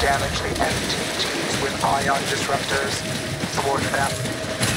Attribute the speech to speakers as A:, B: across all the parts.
A: damage the MTTs with ion disruptors. Toward them.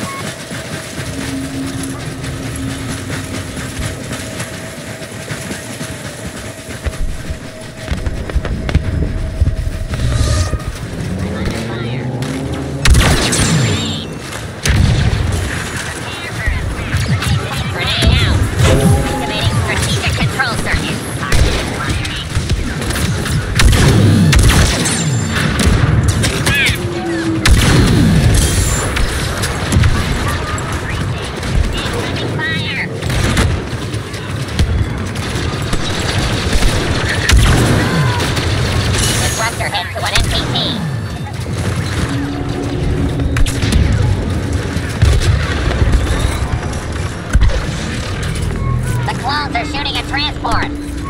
B: They're shooting a transport.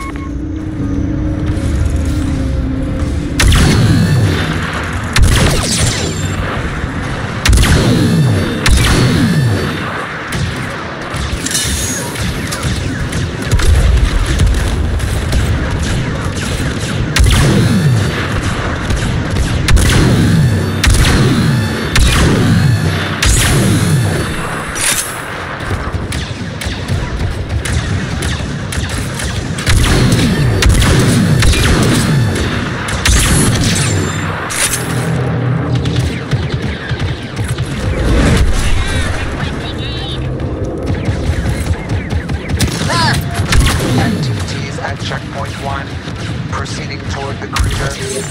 A: Checkpoint 1, proceeding toward the cruiser.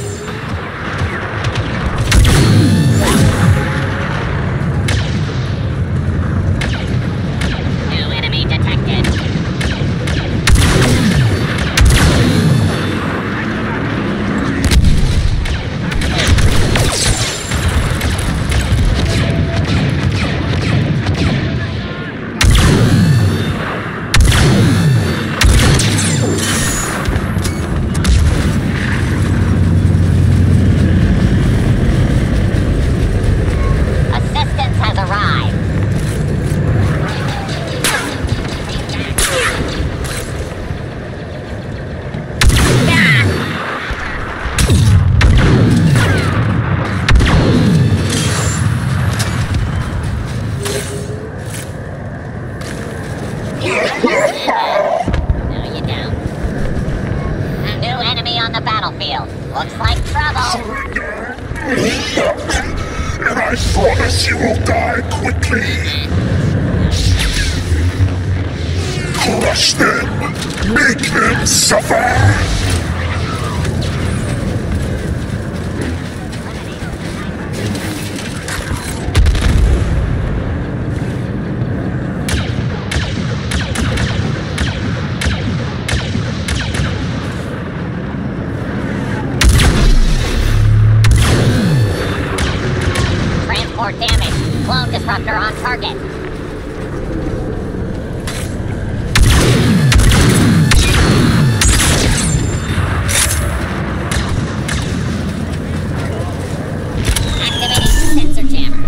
B: New enemy detected. Now you're down. A new enemy on the battlefield. Looks like trouble.
C: Surrender. And I promise you will die quickly. Crush them. Make them suffer.
B: Damage. Clone disruptor on target. Activating sensor jammers.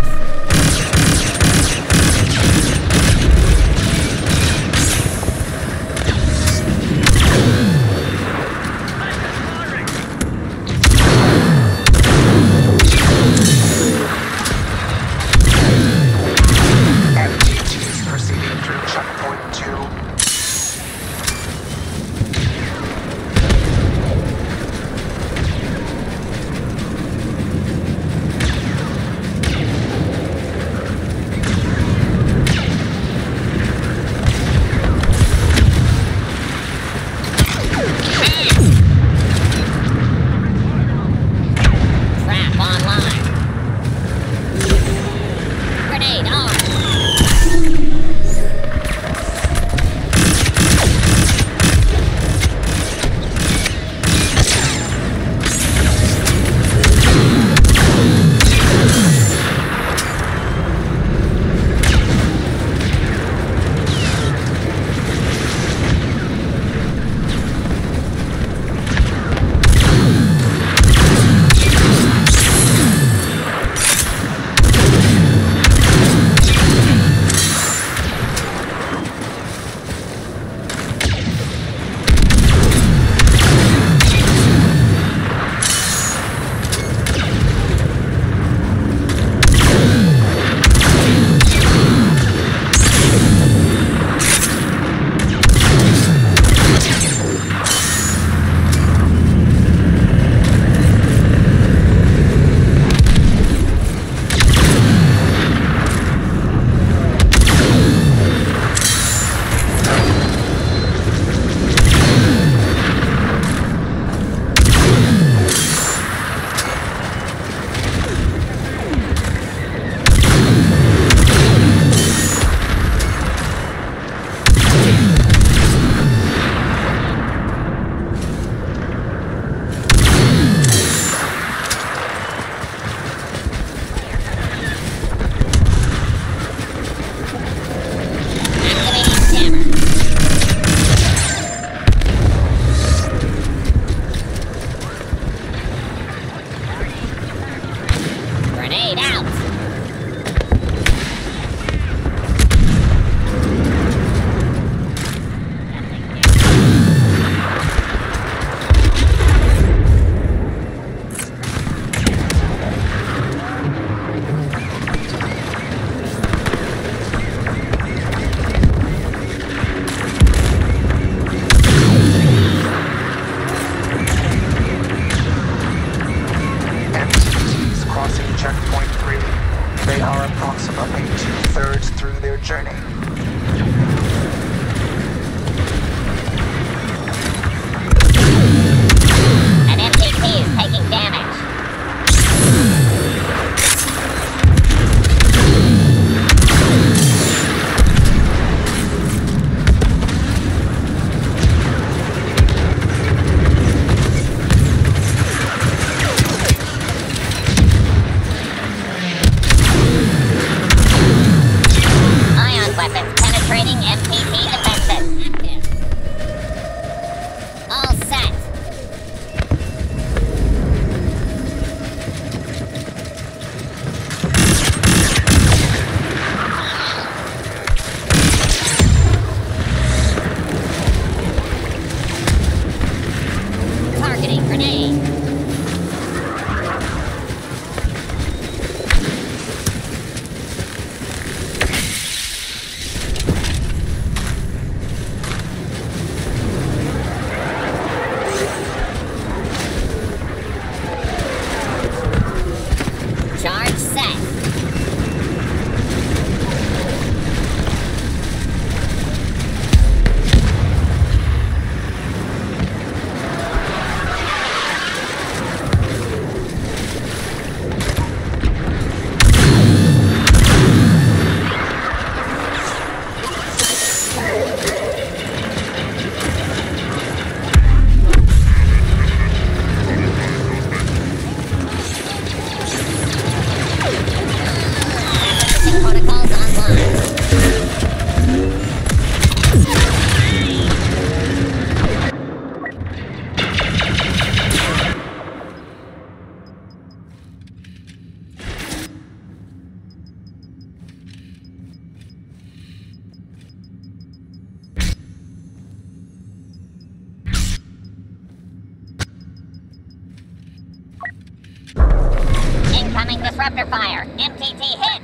B: Incoming disruptor fire. MTT hit.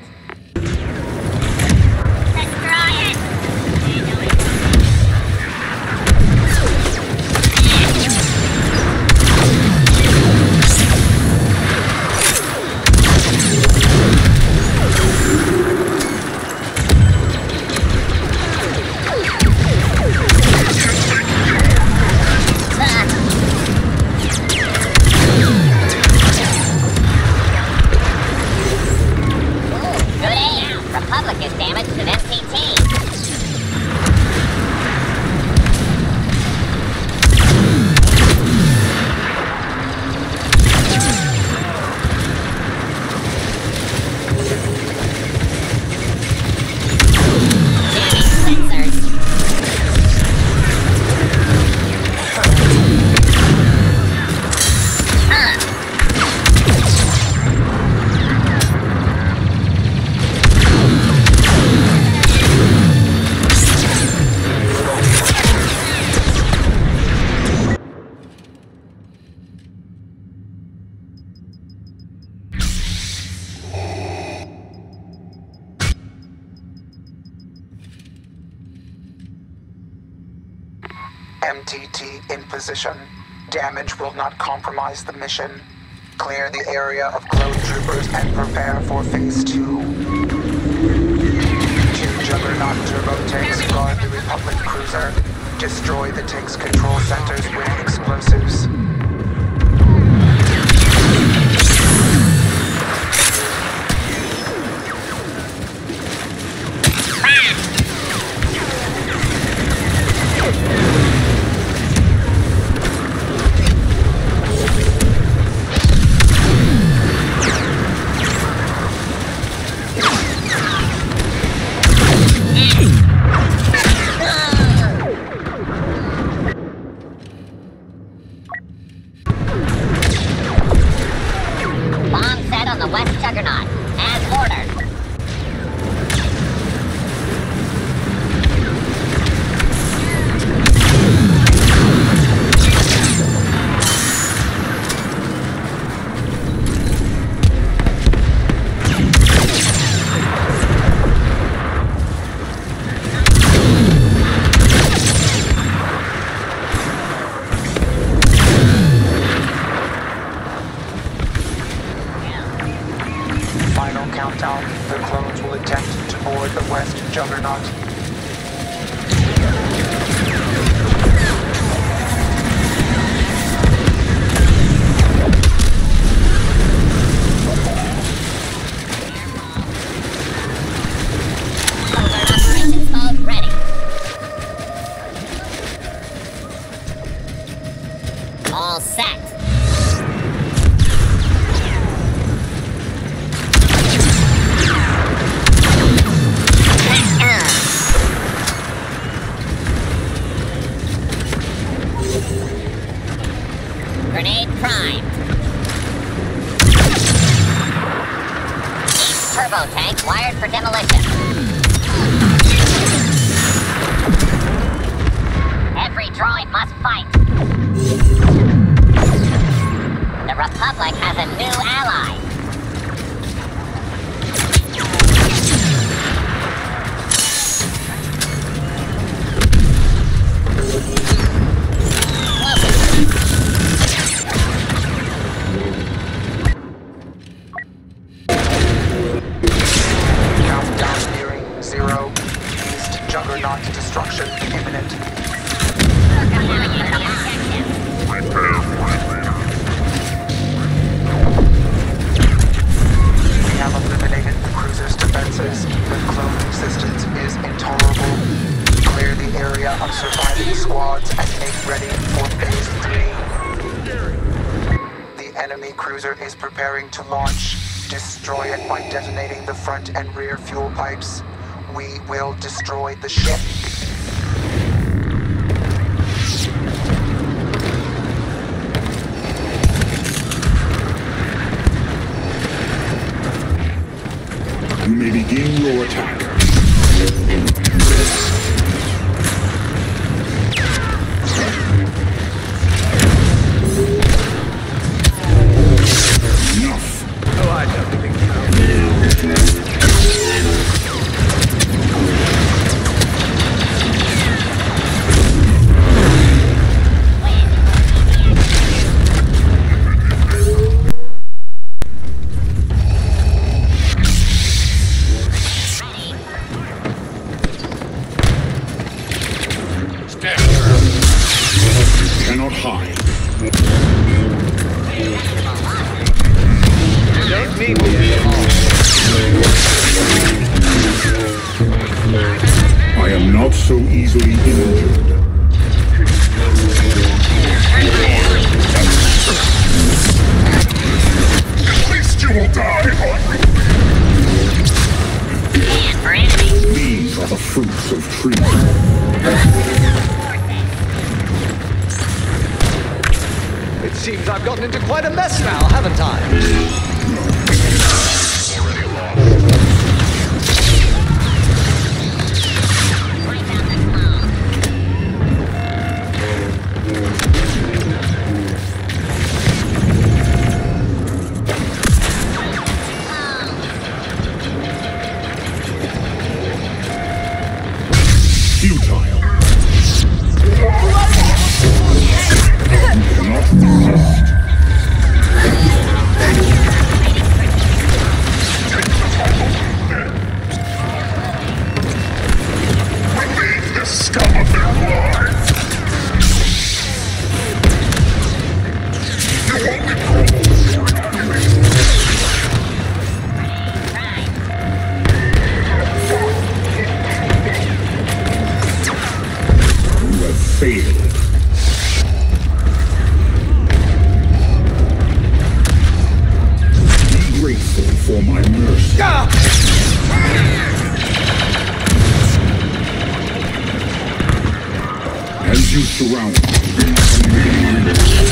B: Destroy it. Republic is damaged at MTT.
A: MTT in position. Damage will not compromise the mission. Clear the area of clone troopers and prepare for Phase 2. 2 Juggernaut turbo tanks guard the Republic cruiser. Destroy the tank's control centers with explosives. On the West Juggernaut, as ordered. Countdown, the clones will attempt to board the West Juggernaut.
B: Operations mode ready. All set. Grenade primed. Each turbo tank wired for demolition. Every droid must fight. The Republic has a new ally.
A: Juggernaut destruction imminent. We have eliminated the cruiser's defenses, but clone resistance is intolerable. Clear the area of surviving squads and make ready for Phase 3. The enemy cruiser is preparing to launch. Destroy it by detonating the front and rear fuel pipes. We will destroy the ship.
C: You may begin your attack.
D: Oh, I don't think
C: high.
D: Don't need me anymore.
C: I am not so easily injured. At least you will die hungry. These are the fruits of treason.
D: It seems I've gotten into quite a mess now, haven't I?
C: Futile. You cannot resist. Relieve the scum of their lives. You only failed. Be grateful for my mercy. As you surround me,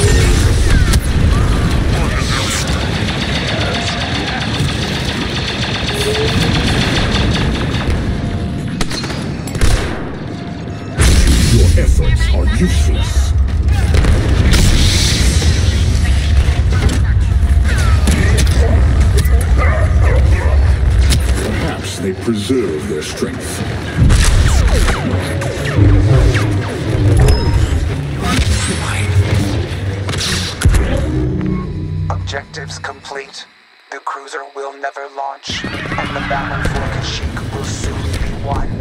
C: your efforts are useless. Perhaps they preserve their strength.
A: Objectives complete. The cruiser will never launch, and the battle for Kashyyyk will soon be won.